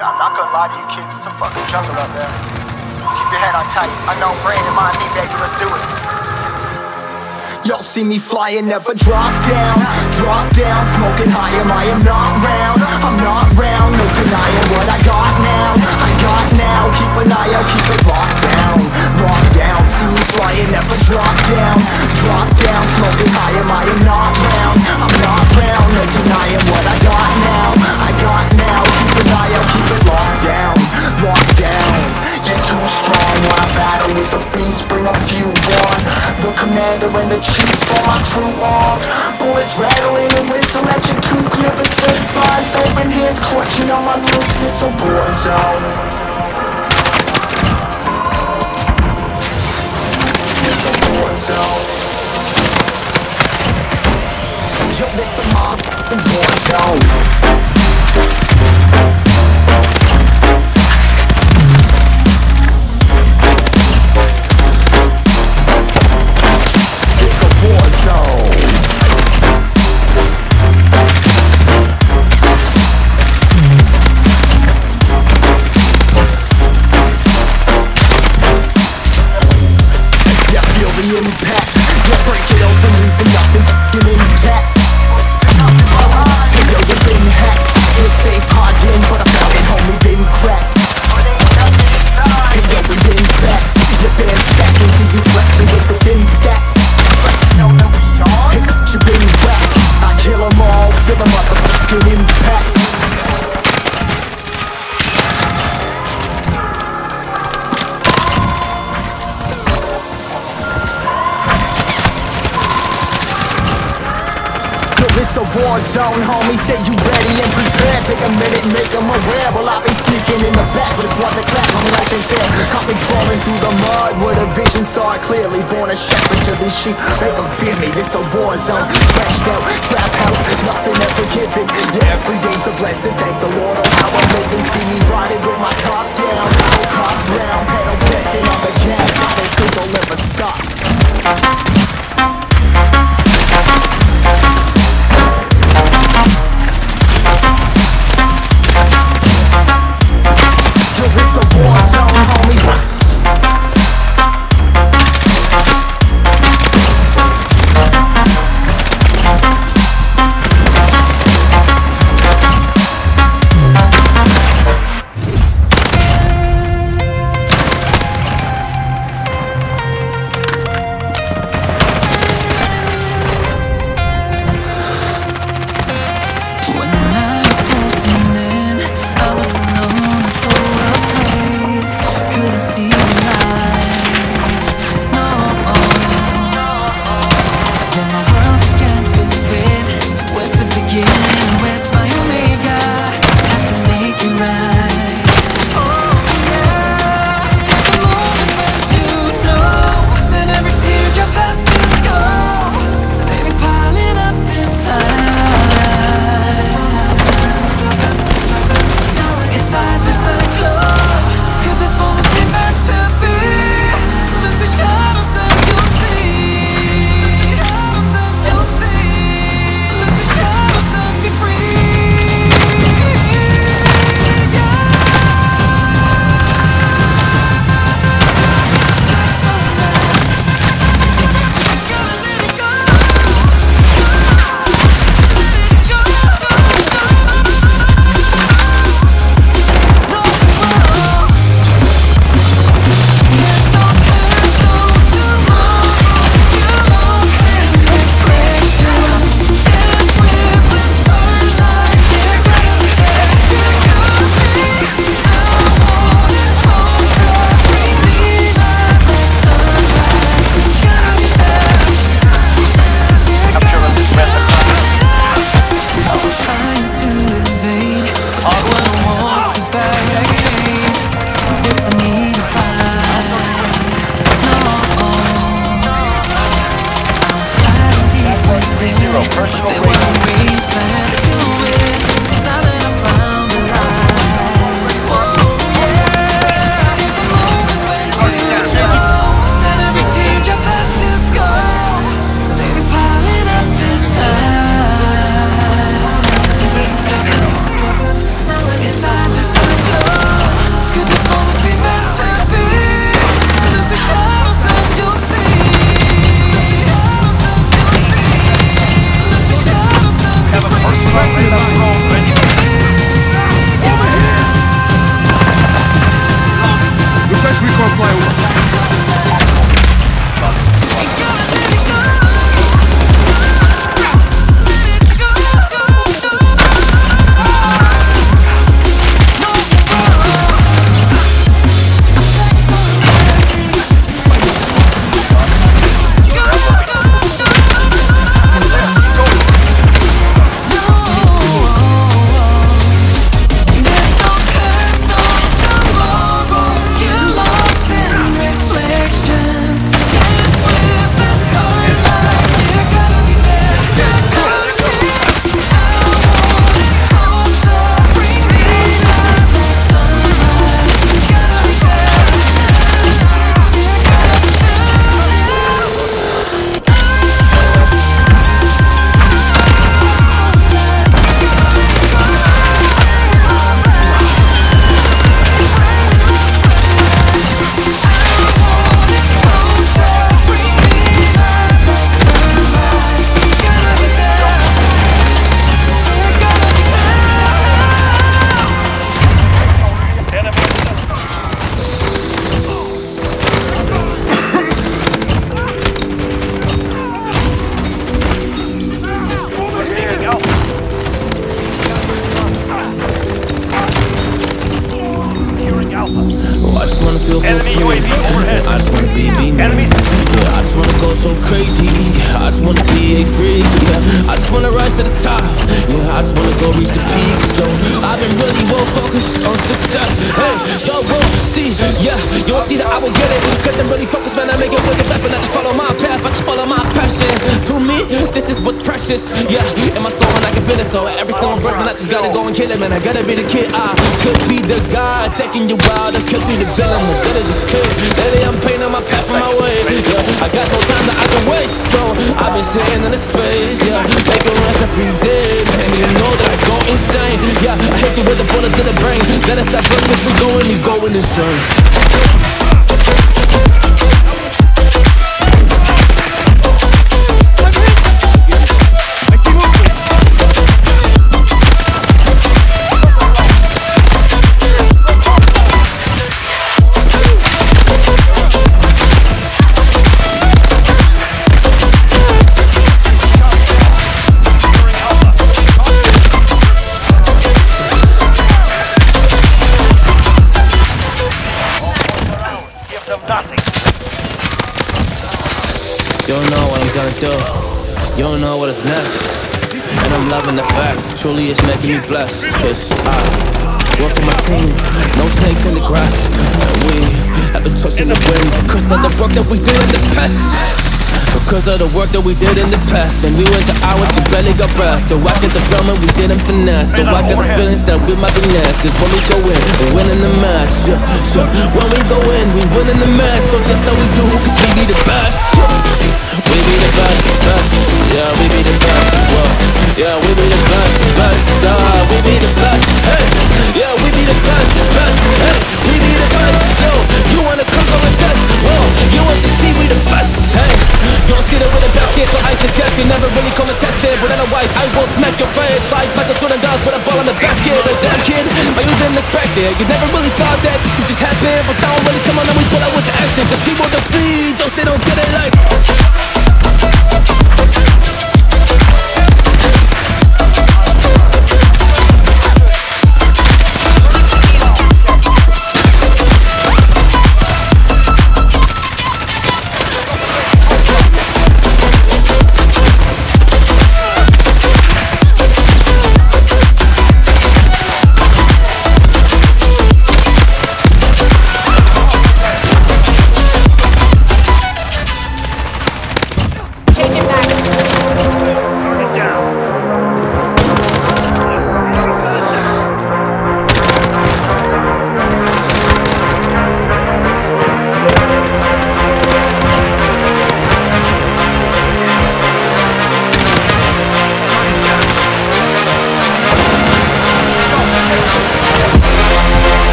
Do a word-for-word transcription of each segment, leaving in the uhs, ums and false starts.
I'm not gonna lie to you kids, it's a fucking jungle up there. Keep your head on tight. Unknown brain and mind me, baby, let's do it. Y'all see me flying, never drop down. Drop down, smoking high, am I am not round. I'm not round, no denying what I got now. I got now, keep an eye out, keep it locked down. Locked down, see me flying, never drop down. Drop down, smoking high, am I am not round. I'm not round, no denying what I got now. I got now, keep an eye out, keep it locked down. Locked down, you're too strong. When I battle with the beast, bring a few on. The commander and the chief for my crew on. Bullets rattling and whistle at your toque. Never say goodbye, open hands clutching on my loot. This a war zone. It's a war zone. Yo, this a motherfucking war zone. Impact, yeah, break it open, leave for nothing f***ing intact. Hey yo, you been hacked, it's safe, hard in, but I found it, homie, been cracked. Hey yo, we been back, your band stacking, see you flexing with the thin stack. Hey, you been back, I kill them all, feel the motherfucking impact. It's a war zone, homie, say you ready and prepared. Take a minute, make them aware. Well, I've been sneaking in the back, but it's one to clap, homie, life ain't fair. Caught me crawling through the mud where the vision saw it clearly. Born a shepherd to these sheep, make them fear me. This a war zone, trashed out, trap house, nothing ever given. Yeah, every day's a blessing, thank the Lord on how I'm living. See me riding with my top down, no cops round, pedal pressing on the gas. I don't think I'll ever stop. feel for free. And I just wanna be, be me. Yeah, I just wanna go so crazy. I just wanna be a freak. Yeah, I just wanna rise to the top. Yeah, I just wanna go reach the peak. So I've been really well focused on success. Hey, y'all won't see. Yeah, you won't see that I will get it. Cause I'm really focused, man. I make it with the rap and I just follow my path. I just follow my passion. To me, this is what's precious. Yeah, in my soul and I can feel it. So every single verse, man, I just gotta go and kill it, man. I gotta be the kid. I could be the guy taking you wild. I could be the villain, but that is a kid. Lately I'm painting my path on my way. Yeah, I got no time that I can waste. So I've been sitting in the space. Yeah, making rest every day, man. You know that I go insane. Yeah, I hit you with a bullet to the brain. Then it's that burn, which we going, you going insane. You don't know what I'm gonna do. You don't know what is next. And I'm loving the fact, truly it's making me blessed. Cause I work with my team, no snakes in the grass. And we have been tossing the wind because of the work that we did in the past. Because of the work that we did in the past. Man, we went to hours, we barely got breath. So I get the film and we didn't finesse. So I got the feelings that we might be next. Cause when we go in, we win in the match. Yeah, so when we go in, we win in the match. So that's how we do, cause we be the best. We be the best, best. Yeah, we be the best. Whoa. Yeah, we be the best, best. Nah, we be the best. Hey, yeah, we be the best, best. Hey, we be the best. Yo, you wanna come go and test? Whoa, you want to see we the best? Hey, you don't see that we're the best kid, so I suggest you never really come and test it. But otherwise, I will smack your face like Michael Jordan does with a ball on the basket. A damn kid, but you didn't expect it. You never really thought that this could just happen. But now I'm really come on and we pull out with the action. Cause people defeat those they don't get it like.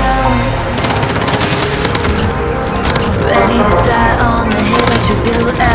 Ready to die on the hill that you built out.